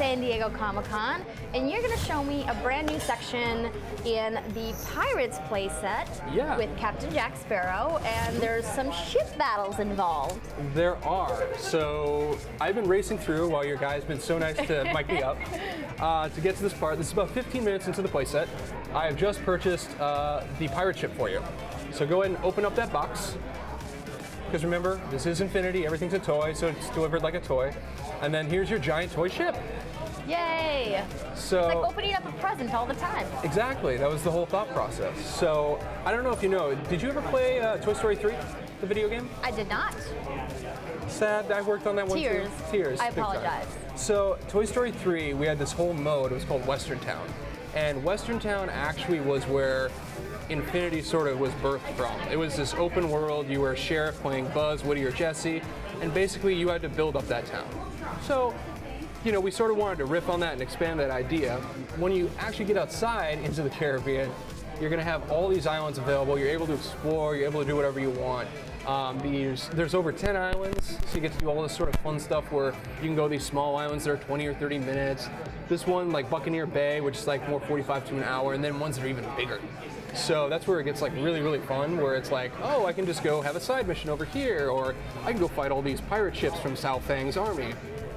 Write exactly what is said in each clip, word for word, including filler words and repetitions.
San Diego Comic-Con, and you're gonna show me a brand new section in the Pirates playset yeah. with Captain Jack Sparrow, and there's some ship battles involved. There are. So I've been racing through while your guy's been so nice to mic me up uh, to get to this part. This is about fifteen minutes into the playset. I have just purchased uh, the pirate ship for you. So go ahead and open up that box. Because remember, this is Infinity, everything's a toy, so it's delivered like a toy. And then here's your giant toy ship. Yay! So, it's like opening up a present all the time. Exactly, that was the whole thought process. So, I don't know if you know, did you ever play uh, Toy Story three, the video game? I did not. Sad, I worked on that one Tears. too. Tears. I apologize. So, Toy Story three, we had this whole mode, it was called Western Town. And Western Town actually was where Infinity sort of was birthed from. It was this open world, you were a sheriff playing Buzz, Woody, or Jesse, and basically you had to build up that town. So, you know, we sort of wanted to riff on that and expand that idea. When you actually get outside into the Caribbean, you're gonna have all these islands available, you're able to explore, you're able to do whatever you want. Um, there's, there's over ten islands, so you get to do all this sort of fun stuff where you can go to these small islands that are twenty or thirty minutes. This one, like Buccaneer Bay, which is like more forty-five to an hour, and then ones that are even bigger. So that's where it gets like really, really fun, where it's like, oh, I can just go have a side mission over here, or I can go fight all these pirate ships from Sao Fang's army.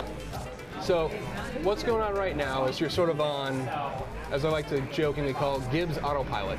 So what's going on right now is you're sort of on, as I like to jokingly call, Gibbs autopilot.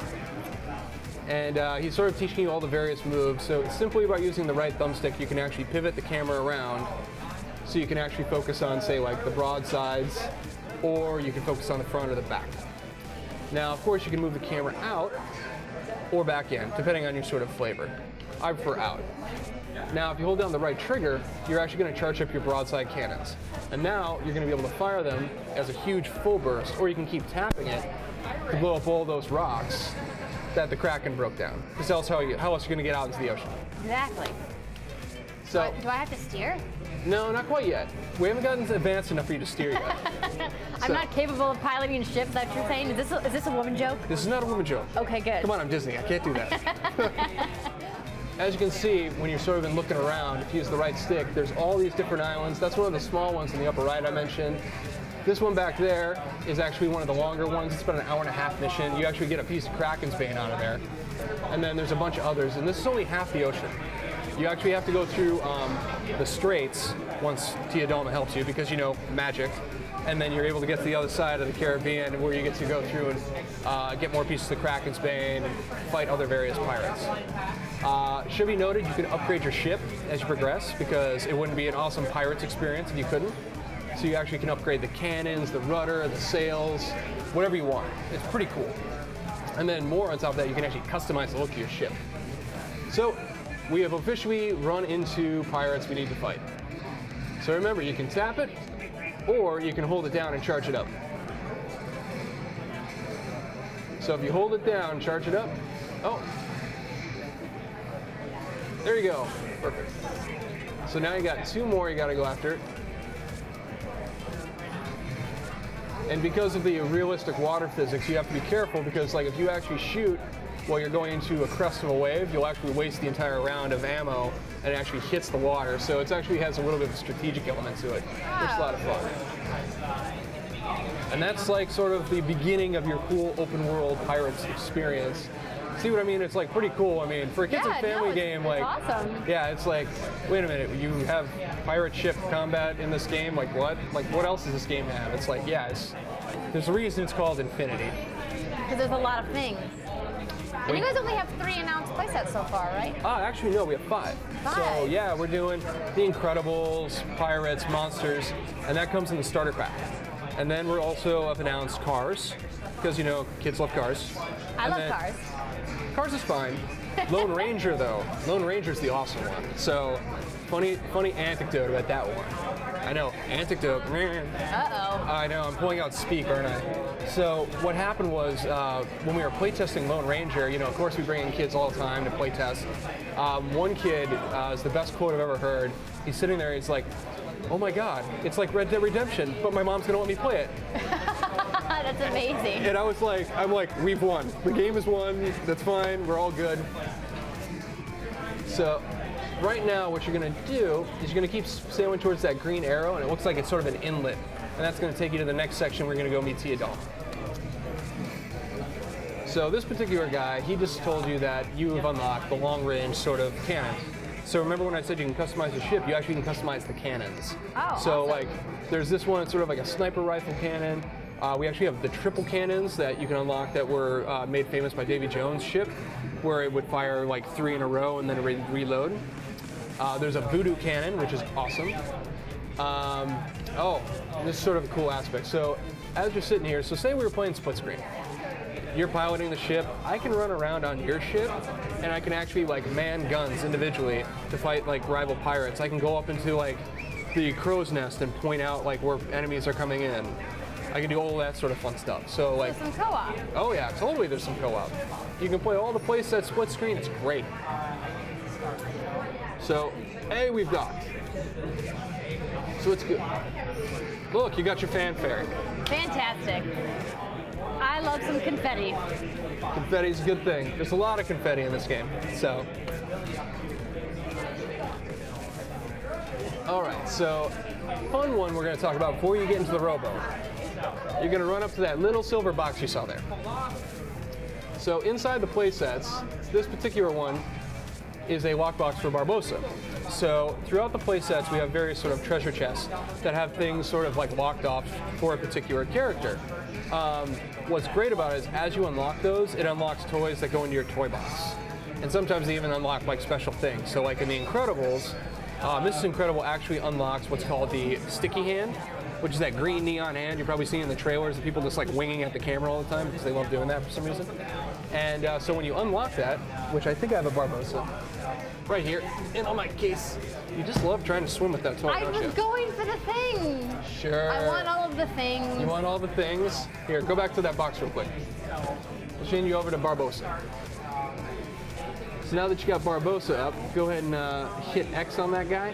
And uh, he's sort of teaching you all the various moves. So simply by using the right thumbstick, you can actually pivot the camera around, so you can actually focus on, say, like the broadsides, or you can focus on the front or the back. Now, of course, you can move the camera out or back in, depending on your sort of flavor. I prefer out. Now, if you hold down the right trigger, you're actually going to charge up your broadside cannons. And now, you're going to be able to fire them as a huge full burst, or you can keep tapping it to blow up all those rocks that the Kraken broke down. Because else how, you, how else are you going to get out into the ocean? Exactly. So, do I, do I have to steer? No, not quite yet. We haven't gotten advanced enough for you to steer yet. I'm so, not capable of piloting a ship, is that what you're saying? Is this, a, is this a woman joke? This is not a woman joke. Okay, good. Come on, I'm Disney, I can't do that. As you can see, when you're sort of been looking around, if you use the right stick, there's all these different islands. That's one of the small ones in the upper right I mentioned. This one back there is actually one of the longer ones. It's about an hour and a half mission. You actually get a piece of Kraken's bane out of there. And then there's a bunch of others, and this is only half the ocean. You actually have to go through um, the straits once Teodoma helps you, because, you know, magic. And then you're able to get to the other side of the Caribbean, where you get to go through and uh, get more pieces of Kraken's bane and fight other various pirates. Uh, should be noted, you can upgrade your ship as you progress, because it wouldn't be an awesome pirates experience if you couldn't. So you actually can upgrade the cannons, the rudder, the sails, whatever you want. It's pretty cool. And then more on top of that, you can actually customize the look of your ship. So we have officially run into pirates we need to fight. So remember, you can tap it, or you can hold it down and charge it up. So if you hold it down, charge it up. Oh, there you go. Perfect. So now you got two more you got to go after. And because of the realistic water physics, you have to be careful, because like if you actually shoot while you're going into a crest of a wave, you'll actually waste the entire round of ammo, and it actually hits the water. So it actually has a little bit of a strategic element to it. It's a lot of fun. And that's like sort of the beginning of your cool open world pirates experience. See what I mean? It's like pretty cool. I mean, for a kids yeah, and family no, it's, game, like, it's awesome. Yeah, it's like, wait a minute, you have pirate ship combat in this game? Like what? Like what else does this game have? It's like, yeah, it's, there's a reason it's called Infinity. Because there's a lot of things. And you guys only have three announced playsets so far, right? Ah, actually, no, we have five. Five? So, yeah, we're doing The Incredibles, Pirates, Monsters, and that comes in the starter pack. And then we're also have announced Cars, because, you know, kids love cars. I and love then, Cars. Cars is fine. Lone Ranger, though. Lone Ranger's the awesome one. So, funny, funny anecdote about that one. I know, anecdote. Uh-oh. I know, I'm pulling out speak, aren't I? So what happened was, uh, when we were playtesting Lone Ranger, you know, of course we bring in kids all the time to playtest. Um, one kid, uh, is the best quote I've ever heard. He's sitting there, he's like, oh my God, it's like Red Dead Redemption, but my mom's gonna let me play it. That's amazing. And I was like, I'm like, we've won. The game is won, that's fine, we're all good. So, right now what you're gonna do is you're gonna keep sailing towards that green arrow, and it looks like it's sort of an inlet and that's going to take you to the next section. We're going to go meet Tia Dalton. So this particular guy, he just told you that you have unlocked the long-range sort of cannon. So remember when I said you can customize the ship, you actually can customize the cannons. Oh, so awesome. like, there's this one, it's sort of like a sniper rifle cannon. Uh, we actually have the triple cannons that you can unlock that were uh, made famous by Davy Jones' ship, where it would fire like three in a row and then re reload. Uh, there's a voodoo cannon, which is awesome. Um, oh, this is sort of a cool aspect. So as you're sitting here, so say we were playing split screen. You're piloting the ship, I can run around on your ship, and I can actually like man guns individually to fight like rival pirates. I can go up into like the crow's nest and point out like where enemies are coming in. I can do all that sort of fun stuff. So like, there's some co-op. Oh yeah, totally there's some co-op. You can play all the playsets split screen, it's great. So, A, we've docked. So it's good. Look, you got your fanfare. Fantastic. I love some confetti. Confetti's a good thing. There's a lot of confetti in this game, so. All right, so fun one we're gonna talk about before you get into the rowboat. You're gonna run up to that little silver box you saw there. So inside the playsets, this particular one is a lockbox for Barbossa. So throughout the playsets, we have various sort of treasure chests that have things sort of like locked off for a particular character. Um, what's great about it is as you unlock those, it unlocks toys that go into your toy box. And sometimes they even unlock like special things. So like in The Incredibles, uh, Missus Incredible actually unlocks what's called the sticky hand, which is that green neon hand you're probably seeing in the trailers of people just like winging at the camera all the time because they love doing that for some reason. And uh, so when you unlock that, which I think I have a Barbossa right here in on my case, you just love trying to swim with that toy, I don't was you? going for the thing. Sure. I want all of the things. You want all the things? Here, go back to that box real quick. I'll change you over to Barbossa. So now that you got Barbossa up, go ahead and uh, hit X on that guy.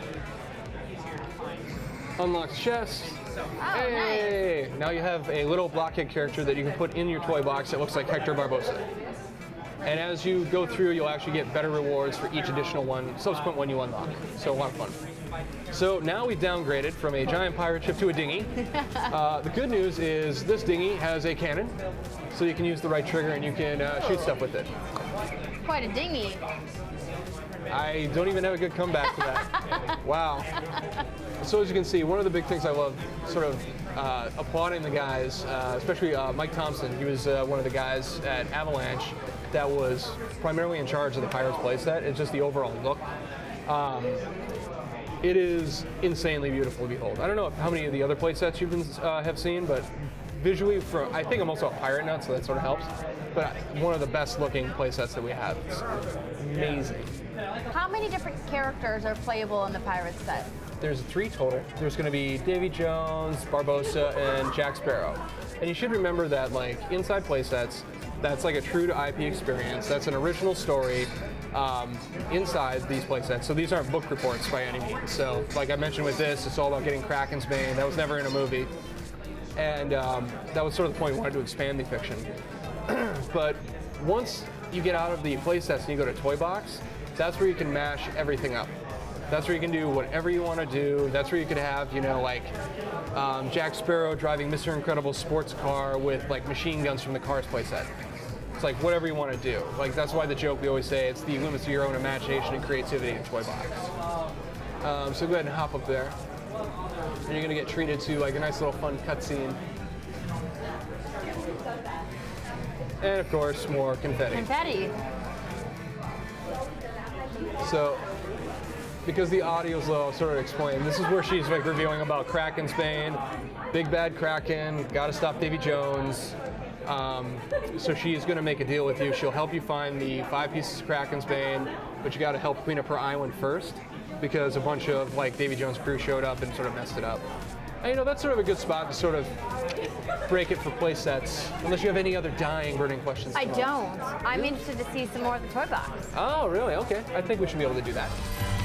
Unlocks chest. Oh, Hey! nice. Now you have a little blockhead character that you can put in your toy box that looks like Hector Barbossa. And as you go through, you'll actually get better rewards for each additional one, subsequent one you unlock. So a lot of fun. So now we've downgraded from a giant pirate ship to a dinghy. Uh, the good news is this dinghy has a cannon, so you can use the right trigger and you can uh, shoot stuff with it. Quite a dinghy. I don't even have a good comeback for that. Wow. So as you can see, one of the big things I love sort of uh, applauding the guys, uh, especially uh, Mike Thompson. He was uh, one of the guys at Avalanche that was primarily in charge of the Pirates playset. It's just the overall look. Um, it is insanely beautiful to behold. I don't know how many of the other playsets you've been, uh, have seen, but visually, from I think I'm also a pirate nut, so that sort of helps. But one of the best looking playsets that we have. It's amazing. How many different characters are playable in the Pirates set? There's three total. There's going to be Davy Jones, Barbossa, and Jack Sparrow. And you should remember that, like, inside playsets, that's like a true to I P experience. That's an original story um, inside these playsets. So these aren't book reports by any means. So, like I mentioned with this, it's all about getting Kraken's Bane. That was never in a movie. And um, that was sort of the point. We wanted to expand the fiction. But once you get out of the playsets and you go to Toy Box, that's where you can mash everything up. That's where you can do whatever you want to do. That's where you could have, you know, like um, Jack Sparrow driving Mister Incredible's sports car with like machine guns from the Cars playset. It's like whatever you want to do. Like that's why the joke we always say, it's the limits of your own imagination and creativity in Toy Box. Um, so go ahead and hop up there. And you're gonna get treated to like a nice little fun cutscene. And of course, more confetti. Confetti. So, because the audio's low, I'll sort of explain. This is where she's like revealing about Kraken's Bane, big bad Kraken, gotta stop Davy Jones. Um, so she's gonna make a deal with you. She'll help you find the five pieces of Kraken's Bane, but you gotta help clean up her island first, because a bunch of like Davy Jones' crew showed up and sort of messed it up. And you know, that's sort of a good spot to sort of break it for play sets, unless you have any other dying burning questions. I don't. I'm interested to see some more of the Toy Box. Oh, really? Okay. I think we should be able to do that.